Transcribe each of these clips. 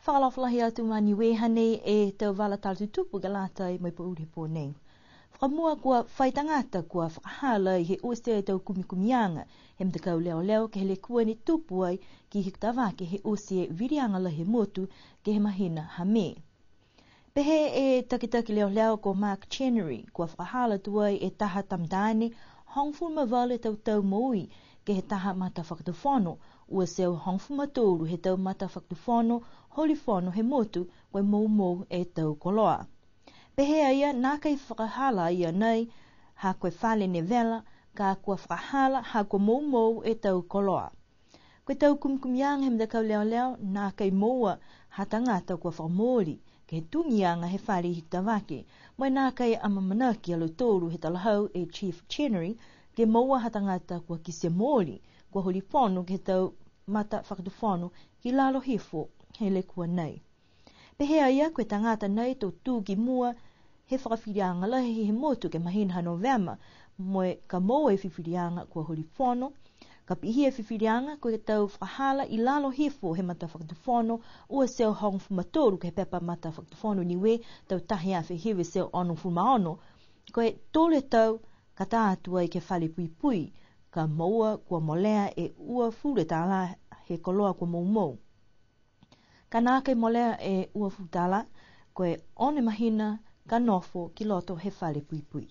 whakalawhalahi atu mā Niuean e tau wala tātu tupu ka lātai mai pa uri pō nei. Whakamua kua whaitangata kua whakahala i he ose tau kumikumianga he mtakau leo leo ke hele kua ni tupu ai ki hiktawake he ose virianga la he motu ke he mahina hame. Pehe e takitaki leo leo ko Mark Chenery kua whakahala tuai e taha tamdani hongfuma vale tau maui ke he taha mata whakatawhono ua seo hongfuma tōru he tau mata whakatawhono holi whono he motu koe mou e tau koloa. Pehea ia nā kai whakahala ia nei ha koe whale ne vela ka kua whakahala ha koe mou e tau koloa. Koe tau kumkumianga he mdakau leo leo nā kai moua ha tangata kua whakamori ke he tungianga he whare hiktawake mai nā kai amamanaki alo tōru he talahau e Chief Chenery ke moua ha tangata kua kise mori kua holi whono ke he tau mata whakatawhono ki lalo hifo he le kua nei. Pehea ia koe tangata nei tō tūki mua he whakawhirianga lahi he motu ke mahina November moe ka moa e whiwhirianga kua holi whono, ka pihia whiwhirianga koe tau whakahala i lalo hifo he mata whakatawhono ua seo hong fumatoru ke he pepa mata whakatawhono niwe tau tahi a whihiwe seo ono fumaono koe tōle tau ka tātua i ke whale pui ka moa kua molea e ua fure tāla he koloa kua mou. Ka nāke molea e ua futala, koe one mahina ka nofo ki loto he whale pui.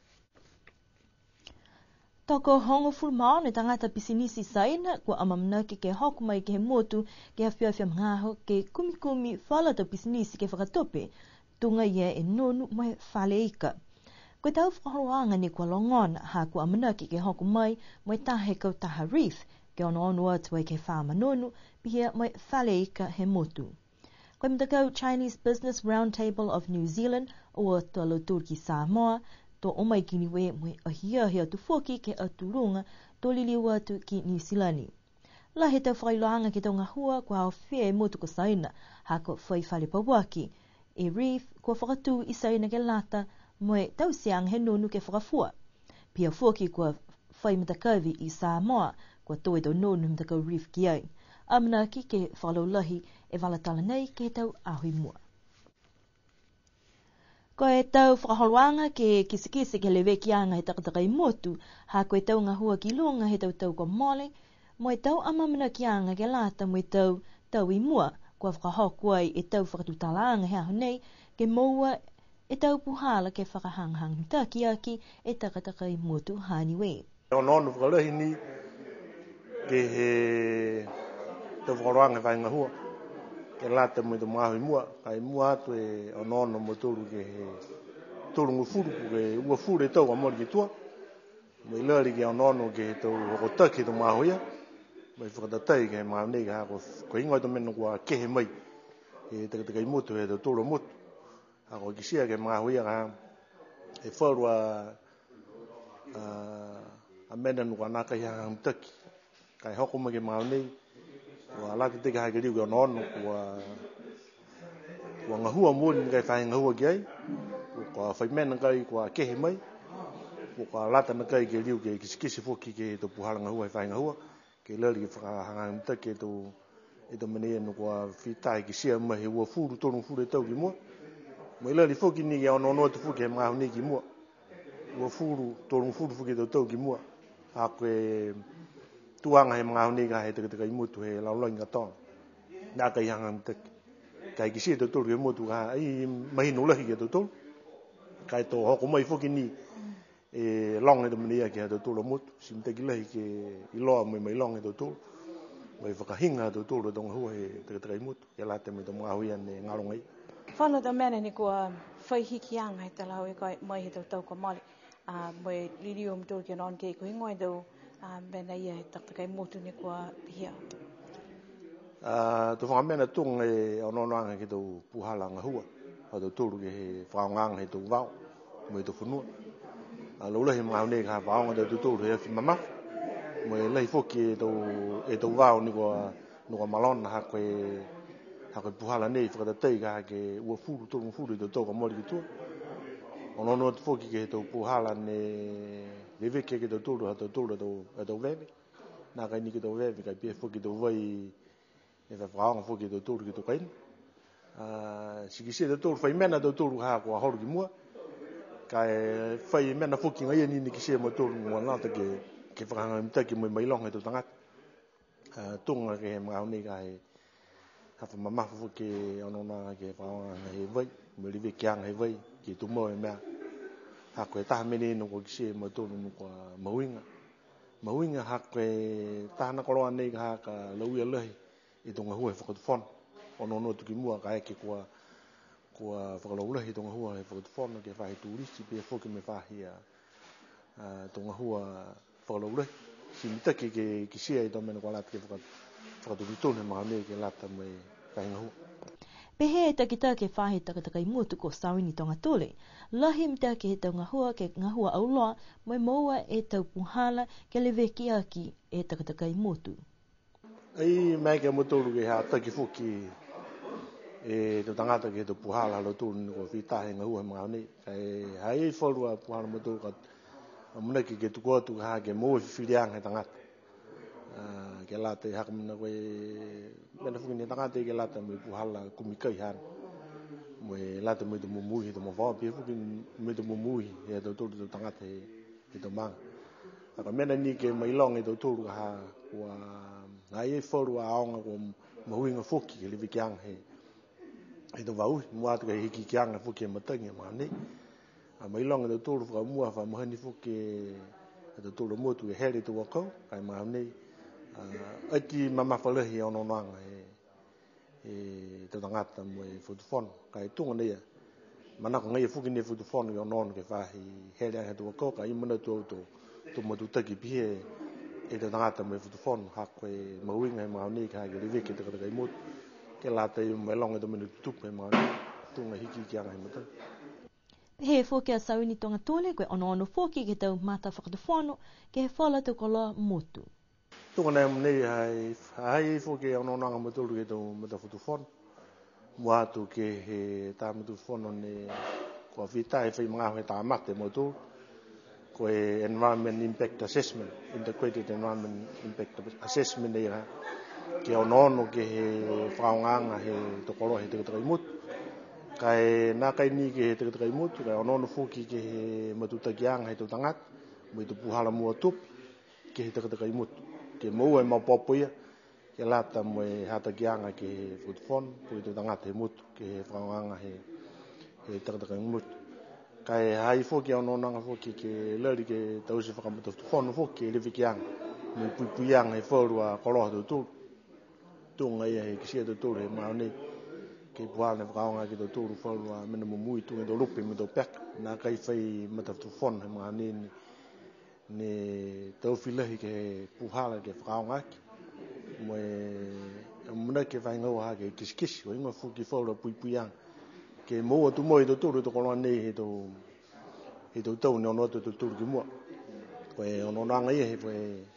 Toko hongo fulmao ne tangata pisinisi saina kua amamnaki ke hoku mai ke he motu ke hawhiawhia mngaho ke kumikumi whalata pisinisi ke whakatope tunga ia e nonu mai whale ika. Koe tau whakaroanga ni kua longona ha kua amanaki ke hoku mai mai tahe kau taha reef ke ono atua ke whama nonu pihia mai whale ika he motu. Koe mtakau Chinese Business Roundtable of New Zealand o tolo Turki Samoa to omai ki niwe mwe ahia tu foki ke aturunga to liliwa atu ki New Zealand. La he tau whailoanga ke tau ngahua kua au whea motu ko saina ha ko whai whale pawaki e reef kua whakatu i saina ke lata mwe tau siang he nonu ke whakafua. Pia foki kua whai matakavi i Samoa kua toe tau nonu mtakau reef ki ai. Amanaki ke whalaulahi e walatala nei ke tau ahui mua. Koe tau whakaholoanga ke kisikisi ke lewe kianga he takatakai motu, ha koe tau ngahua ki lunga he tau ko mole, moe tau amamana kianga ke lata moe tau i mua, kua whakahokuai e tau whakatutalaanga he aho nei, ke moua e tau puhala ke whakahanghang mitaki aki e takatakai motu haniwe. Ono whakalahi ni ke he tau whakaroanga whai ngahua. Ke lata mo to mahi mua kai mua atu e ono mo toru ke toru ngufuru ke ua fure tau amor ki tua mo ilari ke ono ke to hokotaki to mahoia mai whakatatai ke maunei ka ko ingo to meno kua kehe mai e te motu e to toru motu ako kisia ke mahoia ka e wharua a mena nukua naka ia hamtaki kai hoko mai ke maunei wa lati te ka riu ke ono kua ngahua mōni kai whahe ngahua ki ai kua whaimena kai kua kehe mai kua lata na kai ke riu ke kisikisi foki ke to puhala ngahua e whahe ngahua ke lari ke whakahanga mtake e to menea kua whitai ki sia mai he ua furu tonu furu e tau ki mua mai lari foki ni ke ono atu foki he mga honi ki mua ua furu tonu furu foki e tau ki mua a koe tuanga he mga honi ka he te kai motu he lauloi ngatonga. Nā kai hanga mtake. Kai ki sia tōru he motu ka ai mahino lahi ke tōru. Kai tō hoko mai foki ni e longa te mania ke tōru motu. Si mtake lahi ke iloa mai longa tōru. Mai whakahinga tōru tonga hua he te kai motu. Ke late mai tō mga huia ne ngarongai. Whano tau mena ni kua whaihikianga he talau e kai mai he tau ka mali. Mai lirio mtōru ke non ke kuhingoi tau mena ia he takakai motu ni kua pihia. Tu whakamena tunga e onoanga ke tau puhala ngahua. Ha tau tōru ke he whaongang he tau wau. Mai tau whanua. Laulahi mga hone ka whaonga tau tōru he awhi mamafu. Mai lahi foki e tau wau ni kua malona ha koe puhala nei whakatatei ka ke ua furu tōru furu i tau ka mori ki tua. Ono atu foki ke he tau puhala ne leveke ke tau tōru ha tau tōru e tau veve. Nā kai ni ke tau veve kai pia foki tau vai e whaonga foki tau tōru ki tau kaina. Sikise te tolu whai mena te tolu haa kua horu ki mua. Kai whai mena whuki ngai ni kise mo tolu mua ngata ke whakanga mtaki mo mailonga te tangata. Tunga ke he mga honi ka he hawha mamafu whuki anona ke whaonga he vai. Mo rive kianga he vai ki tumo e mea. Hako e taha mene ino ko kise mo tolu no kua mawinga. Mawinga hako e taha na koroa nei ka haka lauia lahi i tonga hua e whakatufona. Ono no tuki mua ka eke kua whakalaulahi tonga hua e whakatufona ke whahi tūrisi pe whoki me whahia tonga hua whakalaulahi. Si mitaki ke kisia i tōmena kua lata ke whakatūritone mga mea ke lata me whahinga hua. Pehe e takita ke whahe takataka i mutu ko sawini tonga tole. Lahi mta ke he tau ngahua ke ngahua auloa mai maua e tau puhala ke lewe ki aki e takataka i mutu. Ai mai ke motolu ke ha taki whuki e te tangata ke he tau puhala lo tūru ni ko whitahe ngahua mga nei. Kai hai wholua puhala motolu ka amunaki ke tuku atu ha ke moe whiwhiriang he tangata. Ke lata i haka muna koe mena whuki ni tangata i ke lata me puhala kumikai hana. Moe lata me tu mumui he tu mawhawa pia whuki me tu mumui he tau tūru tu tangata he tau manga. Haka mena ni ke mailong he tau tūru ha kua ai e wholua aonga kua mahuinga whuki ke liwi kianga he tau wau. Mua atu ka hiki kianga whuki e matangi mga nei. Mailong he tau tūru whakamua whamahani whuki he tau tūru motu e here tu wakau kai mga nei. Aki mamawhalehi ono nanga e te tangata mo e whutufona. Kai tunga neia, manako ngai e whuki ne whutufona ki ono ke whahi here he tu wakau ka imana tu auto tu matutaki pihe e te tangata mo e whutufona. Hako e mawinga he mga nei ka hake reweke te kataka i motu. Ke lata i mailonga tu menu tutupu he mga nei. Tunga hiki ki anga he matai. He whoki a sawini tonga tole koe ono whoki ke tau mata whakatufono ke he whala tau koloa motu. Tunga nei hai whoki ono nanga matulu ke tau mata whakatufono. Mua atu ke he tā matufono ne kua whita e whi mga he tā mate matulu. Koe Environment Impact Assessment, Integrated Environment Impact Assessment nei ha. Ke ono ke he whaonganga he tokoro he te kataka i mutu. Kai nā kai ni ke he te kataka i mutu, kai ono whuki ke he matutakianga he tau tangata, mo i tu puhala mua tupi ke he te kataka i mutu. Ke maua e maupopoia, ke lata mo e hatakianga ke he whutufona, po i tu tangata he mutu, ke he whaonganga he te kataka i mutu. Kai hai whoki ono nanga whoki ke lari ke tausi whakamata whutufona whoki e lewikianga, mo i puipuianga he whaurua koroha tau tūru. Tunga ia he kisia tau tūru he mau nei. Ke puhala ne whakaonga ki tau tūru whaurua mena mumui tunga tau lupi me tau peka. Nā kai whai mata whutufona he mau nei ne tau whilahi ke he puhala ke whakaonga aki. Mo e muna ke whaingaua ha ke kisikisi, o inga whuki whaurua puipuianga. Ke moua tu moi tau tūru tau koloa nei he tau ne ono atu tau tūru ki mua. Koe ono nanga ia he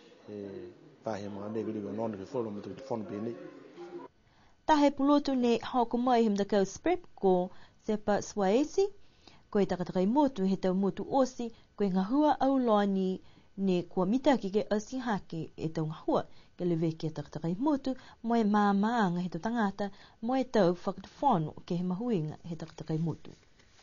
whahe mga nei kiri ono ke whaurua me tau whanu pia nei. Tahe pulotu ne hoko mai him dakau sprep ko sepa swaesi, koe takataka i motu he tau motu osi, koe ngahua au loani ne kua mitaki ke osi hake e tau ngahua, ke lewe ke takataka i motu, moe maanga he tau tangata, moe tau whakatufono ke he mahuinga he takataka i motu.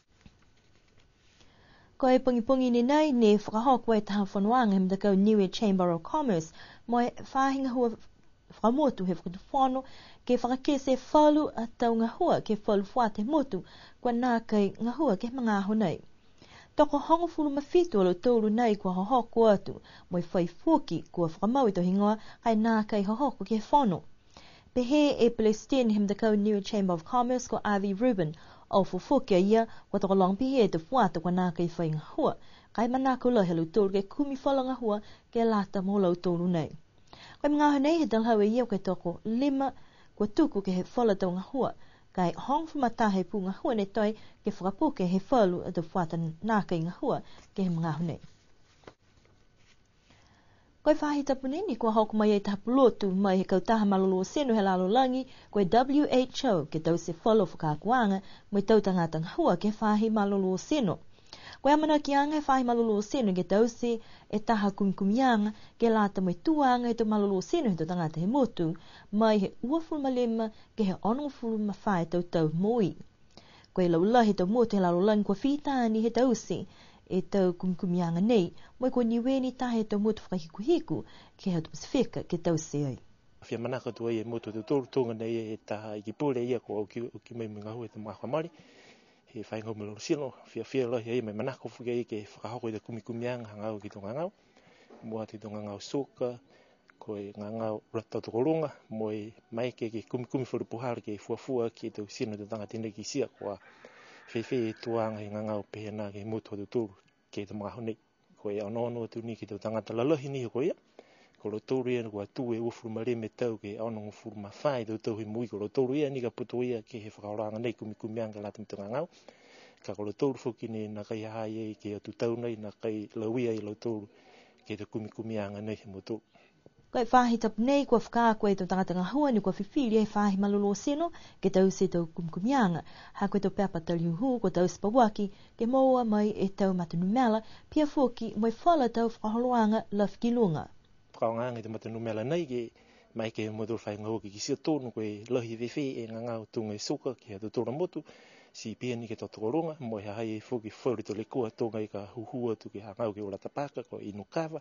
Koe pungi ni nei ne whakahokwa e taha whanuanga him dakau Niuean Chamber of Commerce, moe whahinga hua whakamotu he whakatufono, ke whakakese whalu a tau ngahua ke whalu whate motu, kua nā kai ngahua ke mga aho nei. Toko hongo fulu mawhitu alo tōru nei kua hohoko atu, moi whai whoki kua whakamau i to hingoa, kai nā kai hohoko ke whono. Pehe e Palestine him dakau Niuean Chamber of Commerce ko Avi Rubin, o whoki a ia, kua toko long pihe e te whata kua nā kai whai ngahua, kai manako lahi alo tōru ke kumi whala ngahua ke lata mola o tōru nei. Kai mga aho nei he dalhau e ia kai toko 5 kua tuku ke he whala tau ngahua, kai hongfu matahe pu ngahua ne toi ke whakapuke he whalu a te whata nā kai ngahua ke he mga aho nei. Koe whahi tapunini kua hoko mai e tapulotu mai he kautaha malolo seno he lalo langi, koe WHO ke tau se whalo whakakuanga mai tau tangata ngahua ke whahi malolo seno. Koe amana ki anga whahi malolo seno ke tausi e taha kumikumianga ke lata mai tuanga e to malolo seno he to tangata he motu mai he uafuru malema ke he onofuru mawhai tau moi. Koe laulahi tau motu he lalolani kua whitaani he tausi e tau kumikumianga nei mai ko Niuean i taha e tau motu whakahikuhiku ke he to Pasifika ke tausi ai. Fia manaka tu ai e motu te tōru tōnga nei e taha i ki pūre ia ko o ki mai minga hui te mga whamari. He whaingau me loro sino, fia lohi ai mai manako whuki ai ke whakahoko i te kumikumianga hangau ki tō ngangau. Mua te tō ngangau soka, koe ngangau rata tokoronga, moe mai ke kumikumi whuru puhara ke fuafua ki tō sino te tanga tēnei ki sia kua whewhe tuanga i ngangau pehena ke motu atu tōru ke tō mga honei. Koe anono atu ni ki tō tangata lalohi ni ko ia. Ko lo tōru ia kua tū e ufuru mare me tau ke aonongo furu mawhai tō tau hi mui. Ko lo tōru ia ni ka puto ia ke he whakaoranga nei kumikumianga lata mito ngangau. Ka ko lo tōru whuki ni na kai hai ei ke atu tau nei na kai lauia i lo tōru ke te kumikumianga nei he motu. Koe whahi tapu nei kua whakaakua e tō tangata ngahua ni kua whiwhiri e whahi malolo seno ke tau se tau kumikumianga. Ha koe tō peapa tali uhu ko tau spawaki ke moa mai e tau matanumela pia whoki mai whala tau whakaholoanga la whikilunga. Whakaonga te matanumela nei ke mai ke motu whai ngau ki sia tōnu koe lohi wewhe e ngangau tunga e soka ki hatu tōra motu si pia ni ke totokoronga mo he hai e whuki whauri to le kua tōnga i ka huhua tu ki hangau ki ora tapaka ko inu kawa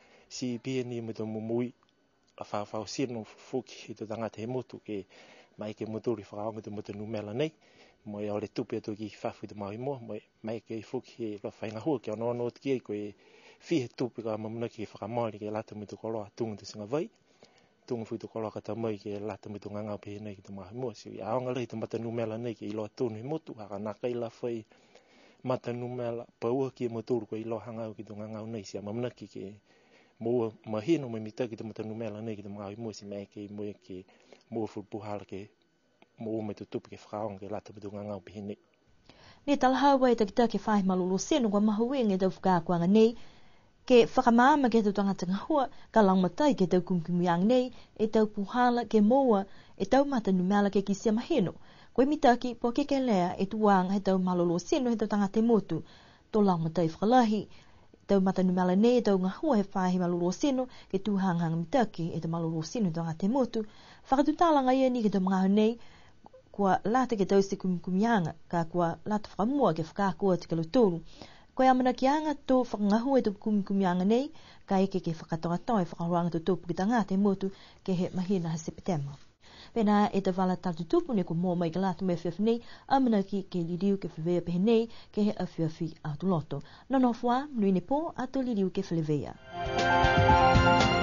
si pia ni motu mumui a whawhau sino whuki i to tangata he motu ke mai ke motu ri whakaonga te matanumela nei mo e ole tupi atu ki whawhi te maui mo mai ke whuki e lo whainga hua ki ono ono ki e koe whihe tupi ka mamuna ki whakamaori ke lata mitu koloa tunga te singa vai. Tunga whi tu koloa ka tamai ke lata mitu ngangau pehe nei ki te mahi mua. Si aonga lei te matanumela nei ke iloa tonu he motu. Haka naka ila whai matanumela paua ki e moturu ko iloa hangau ki te ngangau nei. Si a mamuna ki ke mua mahino mai mita ki te matanumela nei ki te mahi mua. Si mea ke mua ke mua furupuhala ke mua mai tu tupi ke whakaonga ke lata mitu ngangau pehe nei. Ne talahawa e takita ke whahi malolo seno kwa mahuenga tau whakakuanga nei. Ke whakamama ke tau tangata ngahua, ka langmatai ke tau kumikumiang nei, e tau puhala ke moa, e tau matanumela ke kisia mahino. Koe mitaki, po ke lea e tuanga he tau malolo seno he tau tangata motu. Tō langmatai whakalahi, tau matanumela nei e tau ngahua he whahi malolo seno, ke tuhanghanga mitaki e tau malolo seno he tau tangata motu. Whakatutalanga ia ni ke tau mga nei, kua lata ke tau se kumikumianga, ka kua lata whakamua ke whakakua te kaluturu. Koe amana ki anga tō whakangahua e tō kumikumianga nei, ka eke ke whakatoa-toa e whakaroanga tō tōpu ki tangata e motu ke he mahina ha sepitema. Pena e te wala tatu tupu ne ko mō mai ka latu me whiawhi nei, amana ki ke liriu ke whiwea pehe nei, ke he a whiawhi atu loto. Nono whua, nui ne pō, ato liriu ke whiwea.